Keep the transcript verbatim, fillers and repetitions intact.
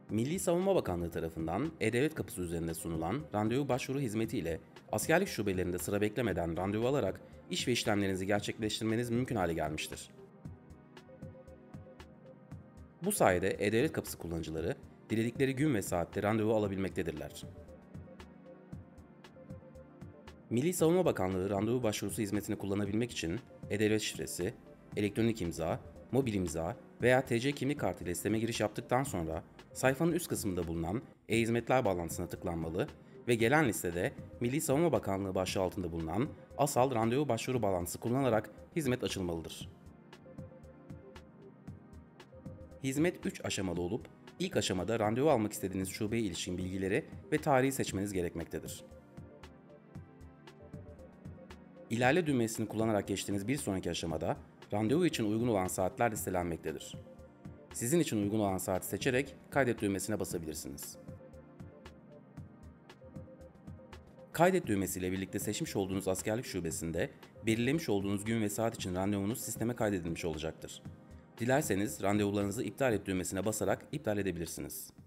Milli Savunma Bakanlığı tarafından E-Devlet Kapısı üzerinde sunulan randevu başvuru hizmeti ile askerlik şubelerinde sıra beklemeden randevu alarak iş ve işlemlerinizi gerçekleştirmeniz mümkün hale gelmiştir. Bu sayede E-Devlet Kapısı kullanıcıları diledikleri gün ve saatte randevu alabilmektedirler. Milli Savunma Bakanlığı randevu başvurusu hizmetini kullanabilmek için E-Devlet şifresi, elektronik imza, mobil imza veya T C kimlik kartı ile sisteme giriş yaptıktan sonra sayfanın üst kısmında bulunan E-Hizmetler bağlantısına tıklanmalı ve gelen listede Milli Savunma Bakanlığı başlığı altında bulunan ASAL randevu başvuru bağlantısı kullanılarak hizmet açılmalıdır. Hizmet üç aşamalı olup ilk aşamada randevu almak istediğiniz şubeye ilişkin bilgileri ve tarihi seçmeniz gerekmektedir. İlerle düğmesini kullanarak geçtiğiniz bir sonraki aşamada randevu için uygun olan saatler listelenmektedir. Sizin için uygun olan saati seçerek kaydet düğmesine basabilirsiniz. Kaydet düğmesiyle birlikte seçmiş olduğunuz askerlik şubesinde belirlemiş olduğunuz gün ve saat için randevunuz sisteme kaydedilmiş olacaktır. Dilerseniz randevularınızı iptal et düğmesine basarak iptal edebilirsiniz.